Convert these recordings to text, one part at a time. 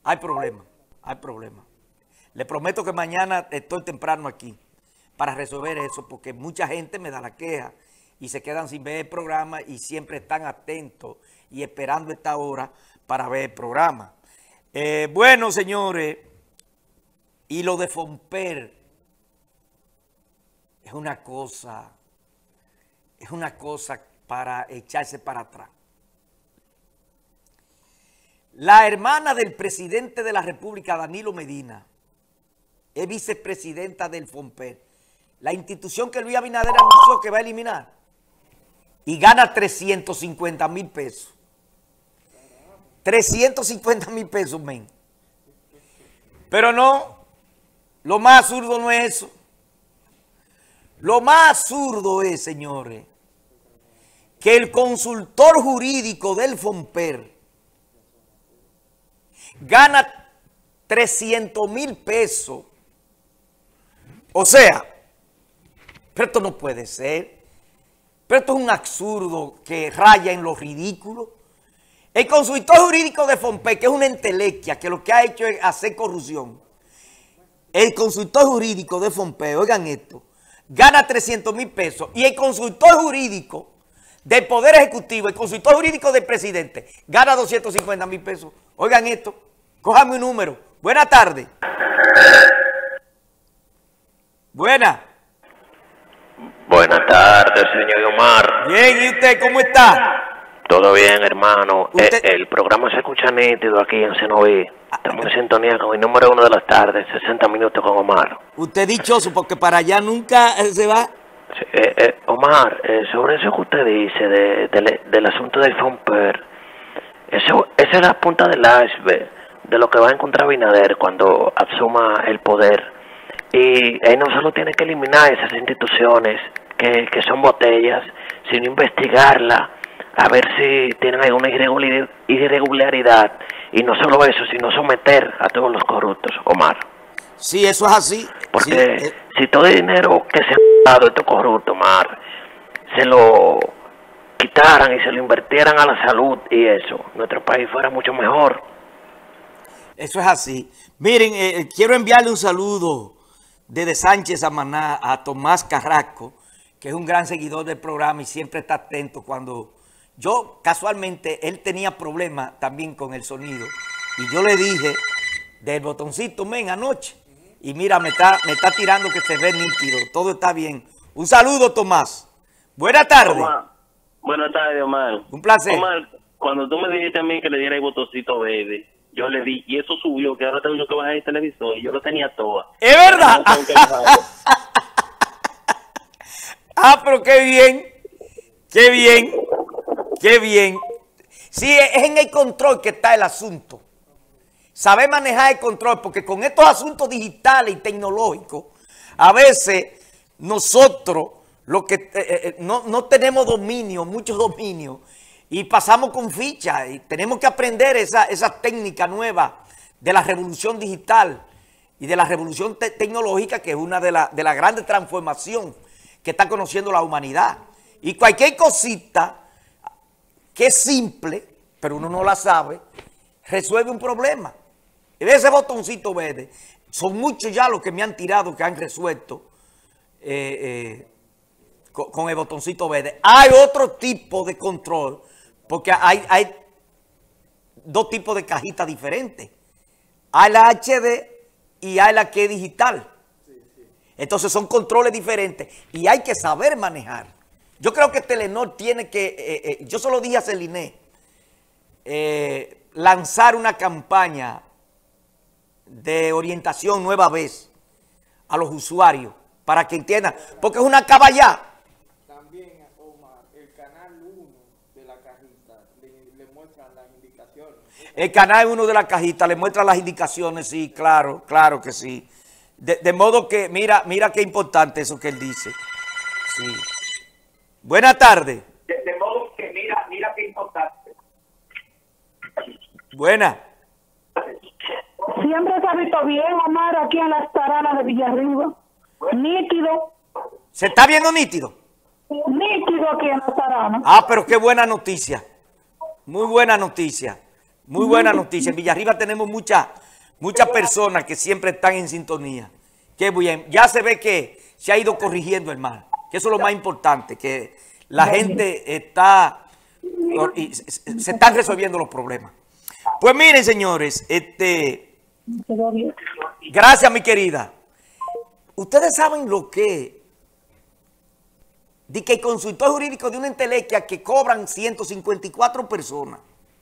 Hay problema, hay problema. Le prometo que mañana estoy temprano aquí para resolver eso, porque mucha gente me da la queja y se quedan sin ver el programa y siempre están atentos y esperando esta hora para ver el programa. Bueno, señores, y lo de Fomper es una cosa para echarse para atrás. La hermana del presidente de la República, Danilo Medina, es vicepresidenta del Fomper, la institución que Luis Abinader anunció que va a eliminar, y gana 350,000 pesos. 350,000 pesos, men. Pero no, lo más absurdo no es eso. Lo más absurdo es, señores, que el consultor jurídico del Fomper gana 300,000 pesos. O sea, pero esto no puede ser. Pero esto es un absurdo que raya en lo ridículo. El consultor jurídico de Fomper, que es una entelequia, que lo que ha hecho es hacer corrupción. El consultor jurídico de Fomper, oigan esto, gana 300,000 pesos. Y el consultor jurídico del Poder Ejecutivo, el consultor jurídico del presidente, gana 250,000 pesos. Oigan esto, cójame un número. Buenas tardes. Buenas. Buenas tardes, señor Omar. Bien, ¿y usted cómo está? Todo bien, hermano. Usted... El programa se escucha nítido aquí en Cenoví. Estamos en sintonía con el número 1 de las tardes, 60 minutos con Omar. Usted es dichoso porque para allá nunca se va. Sí, Omar, sobre eso que usted dice del asunto del Fomper, esa es la punta del iceberg de lo que va a encontrar Abinader cuando asuma el poder. Y él no solo tiene que eliminar esas instituciones que son botellas, sino investigarla, a ver si tienen alguna irregularidad. Y no solo eso, sino someter a todos los corruptos, Omar. Sí, eso es así. Porque sí, si todo el dinero que se ha dado estos corruptos, Omar, se lo quitaran y se lo invirtieran a la salud y eso, nuestro país fuera mucho mejor. Eso es así. Miren, quiero enviarle un saludo desde Sánchez a Maná a Tomás Carrasco, que es un gran seguidor del programa y siempre está atento cuando... Yo, casualmente, él tenía problemas también con el sonido y yo le dije del botoncito, men, anoche. Y mira, me está tirando que se ve nítido, todo está bien. Un saludo, Tomás. Buenas tardes. Buenas tardes, Omar. Un placer. Omar, cuando tú me dijiste a mí que le diera el botoncito verde, yo le di, y eso subió, que ahora tengo yo que bajar el televisor, y yo lo tenía todo. ¿Es verdad? Ah, pero qué bien, qué bien, qué bien. Sí, es en el control que está el asunto. Saber manejar el control, porque con estos asuntos digitales y tecnológicos, a veces nosotros lo que no tenemos dominio, muchos dominios, y pasamos con ficha, y tenemos que aprender esa técnica nueva de la revolución digital y de la revolución tecnológica, que es una de la grandes transformaciones que está conociendo la humanidad. Y cualquier cosita que es simple, pero uno no la sabe, resuelve un problema. Ese botoncito verde, son muchos ya los que me han tirado, que han resuelto con el botoncito verde. Hay otro tipo de control, porque hay dos tipos de cajitas diferentes. Hay la HD y hay la que es digital. Entonces son controles diferentes y hay que saber manejar. Yo creo que Telenor tiene que, yo se lo dije a Celine, lanzar una campaña de orientación nueva vez a los usuarios para que entiendan, porque es una caballá. También, Omar, el canal 1 de la cajita le muestran las indicaciones. El canal 1 de la cajita le muestra las indicaciones, sí, claro, claro que sí. De modo que, mira qué importante eso que él dice. Sí. Buenas tardes. De modo que, mira qué importante. Buenas. Siempre se ha visto bien, Omar, aquí en las taranas de Villarriba. Nítido. ¿Se está viendo nítido? Nítido aquí en las taranas. Ah, pero qué buena noticia. Muy buena noticia. Muy buena noticia. En Villarriba tenemos muchas personas que siempre están en sintonía. Qué bien. Ya se ve que se ha ido corrigiendo el mal. Que eso es lo más importante, que la gente está, y se están resolviendo los problemas. Pues miren, señores, gracias, mi querida. Ustedes saben lo que de que el consultor jurídico de una entelequia que cobran 154 personas.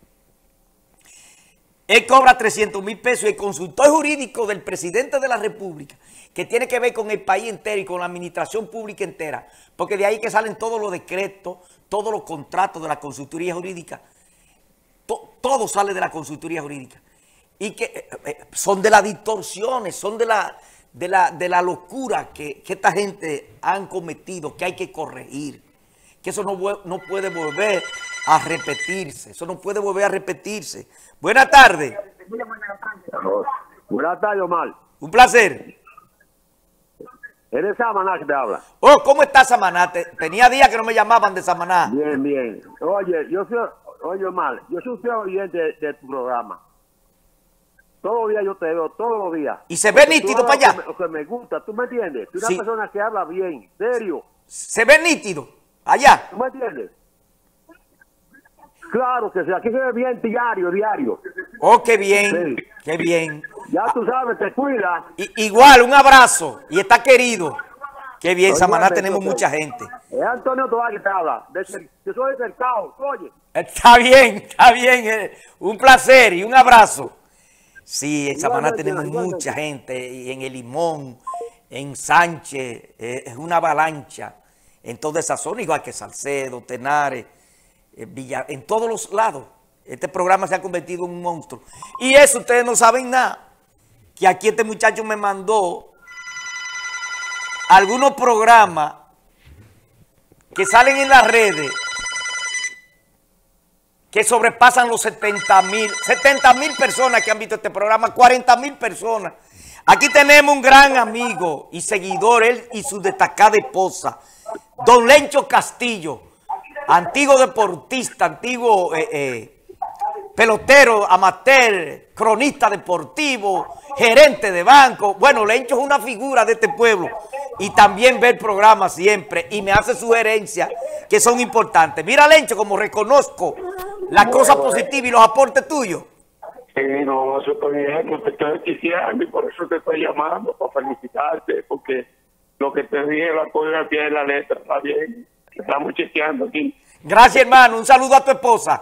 Él cobra 300,000 pesos y el consultor jurídico del presidente de la República, que tiene que ver con el país entero y con la administración pública entera, porque de ahí que salen todos los decretos, todos los contratos de la consultoría jurídica, todo sale de la consultoría jurídica. Y que son de las distorsiones, son de la locura que esta gente han cometido, que hay que corregir. Que eso no puede volver a repetirse. Eso no puede volver a repetirse. Buenas tardes. Buenas tardes, Omar. Un placer. ¿Eres Samaná que te habla? Oh, ¿cómo estás, Samaná? Tenía días que no me llamaban de Samaná. Bien, bien. Oye, Omar, yo soy un oyente de tu programa. Todos los días yo te veo, todos los días. ¿Y se ve nítido para allá? Lo que me gusta, ¿tú me entiendes? Tú eres Sí. una persona que habla bien, serio. ¿Se ve nítido allá? ¿Tú me entiendes? Claro que sí, aquí se ve bien diario. Oh, qué bien, Sí. qué bien. Ya tú sabes, te cuidas. Igual, un abrazo. Y está querido. Qué bien, Oye, Samaná, me tenemos toca. mucha gente. Es Antonio Tobar que te habla. Yo soy de Cercado, oye. Está bien, un placer y un abrazo. Sí, en Samaná Igualmente, tenemos igualmente. mucha gente, y en El Limón, en Sánchez, es una avalancha en toda esa zona, igual que Salcedo, Tenares, en todos los lados. Este programa se ha convertido en un monstruo. Y eso ustedes no saben nada, que aquí este muchacho me mandó algunos programas que salen en las redes que sobrepasan los 70,000 personas que han visto este programa, 40,000 personas. Aquí tenemos un gran amigo y seguidor, él y su destacada esposa, don Lencho Castillo, antiguo deportista, antiguo pelotero, amateur, cronista deportivo, gerente de banco. Bueno, Lencho es una figura de este pueblo y también ve el programa siempre y me hace sugerencias que son importantes. Mira, Lencho, como reconozco las cosas positivas y los aportes tuyos. Sí, no, eso está bien, yo te estoy diciendo y por eso te estoy llamando, para felicitarte, porque lo que te dije, la cosa al pie de la letra, está bien, estamos chequeando aquí. Gracias, hermano. Un saludo a tu esposa.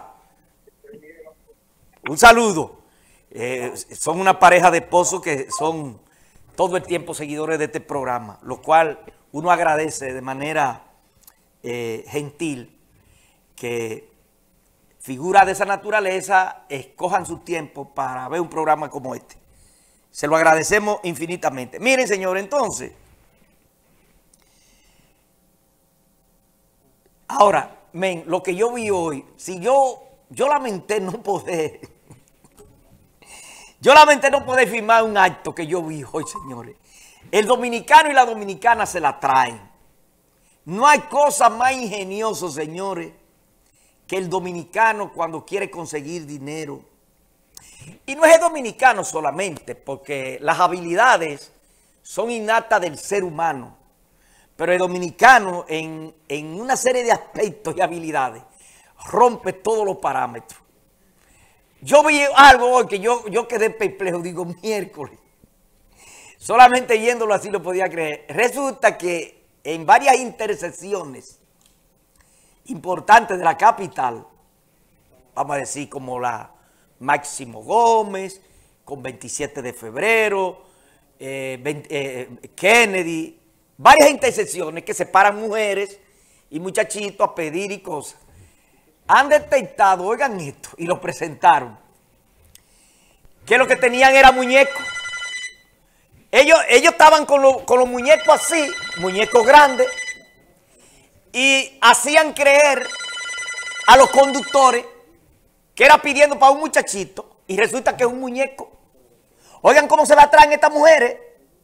Un saludo. Son una pareja de esposos que son todo el tiempo seguidores de este programa, lo cual uno agradece de manera gentil que figuras de esa naturaleza escojan su tiempo para ver un programa como este. Se lo agradecemos infinitamente. Miren, señor, entonces, ahora, lo que yo vi hoy, si yo lamenté no poder, firmar un acto que yo vi hoy, señores. El dominicano y la dominicana se la traen. No hay cosa más ingeniosa, señores, que el dominicano cuando quiere conseguir dinero. Y no es el dominicano solamente, porque las habilidades son innatas del ser humano. Pero el dominicano en una serie de aspectos y habilidades rompe todos los parámetros. Yo vi algo hoy que yo quedé perplejo, digo, miércoles. Solamente yéndolo así lo podía creer. Resulta que en varias intersecciones importantes de la capital, vamos a decir como la Máximo Gómez, con 27 de febrero, Kennedy, varias intersecciones que separan mujeres y muchachitos a pedir y cosas. Han detectado, oigan esto, y lo presentaron, que lo que tenían era muñecos. Ellos estaban con los muñecos así, muñecos grandes, y hacían creer a los conductores que era pidiendo para un muchachito y resulta que es un muñeco. Oigan cómo se la traen estas mujeres.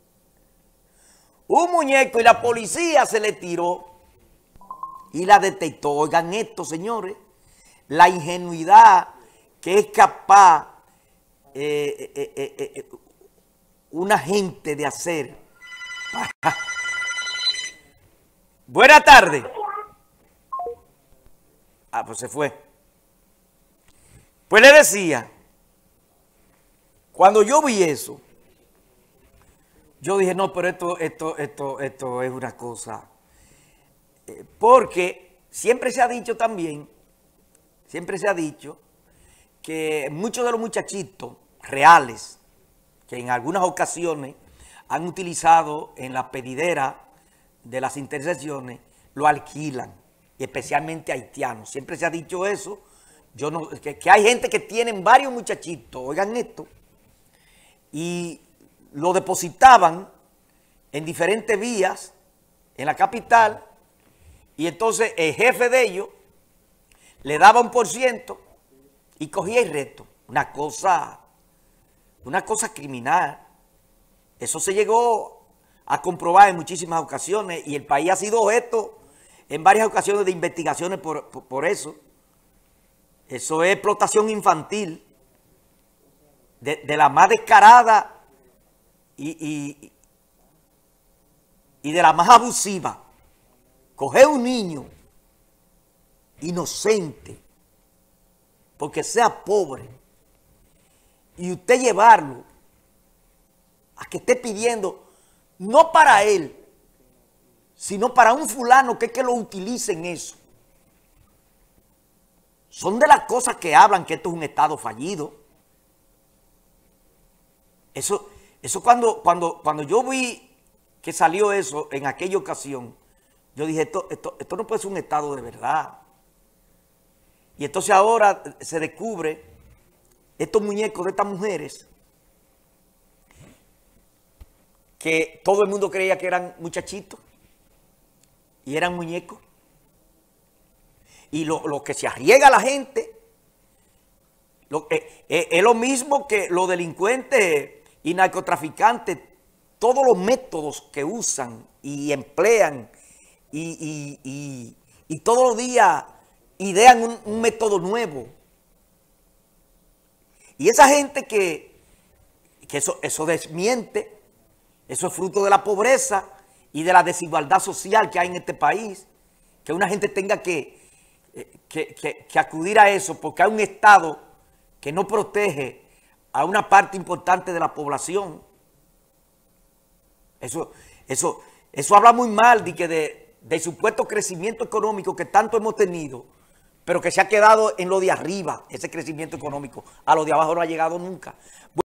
Un muñeco y la policía se le tiró y la detectó. Oigan esto, señores, la ingenuidad que es capaz una gente de hacer. Buenas tardes. Ah, pues se fue. Pues le decía, cuando yo vi eso, yo dije, no, pero esto es una cosa. Porque siempre se ha dicho también, que muchos de los muchachitos reales, que en algunas ocasiones han utilizado en la pedidera de las intersecciones, lo alquilan, especialmente haitianos. Siempre se ha dicho eso. Que hay gente que tienen varios muchachitos, oigan esto, y lo depositaban en diferentes vías en la capital, y entonces el jefe de ellos le daba 1% y cogía el resto. Una cosa criminal. Eso se llegó a comprobar en muchísimas ocasiones y el país ha sido objeto en varias ocasiones de investigaciones por eso. Eso es explotación infantil de la más descarada y de la más abusiva. Coger un niño inocente, porque sea pobre, y usted llevarlo a que esté pidiendo, no para él, sino para un fulano que es que lo utilice en eso. Son de las cosas que hablan que esto es un Estado fallido. Eso cuando yo vi que salió eso en aquella ocasión, yo dije, esto no puede ser un Estado de verdad. Y entonces ahora se descubre estos muñecos de estas mujeres que todo el mundo creía que eran muchachitos y eran muñecos. Y lo que se arriesga a la gente es lo mismo que los delincuentes y narcotraficantes, todos los métodos que usan y emplean y todos los días idean un método nuevo. Y esa gente que eso desmiente, eso es fruto de la pobreza y de la desigualdad social que hay en este país, que una gente tenga que acudir a eso porque hay un Estado que no protege a una parte importante de la población. Eso habla muy mal del supuesto crecimiento económico que tanto hemos tenido, pero que se ha quedado en lo de arriba, ese crecimiento económico. A lo de abajo no ha llegado nunca.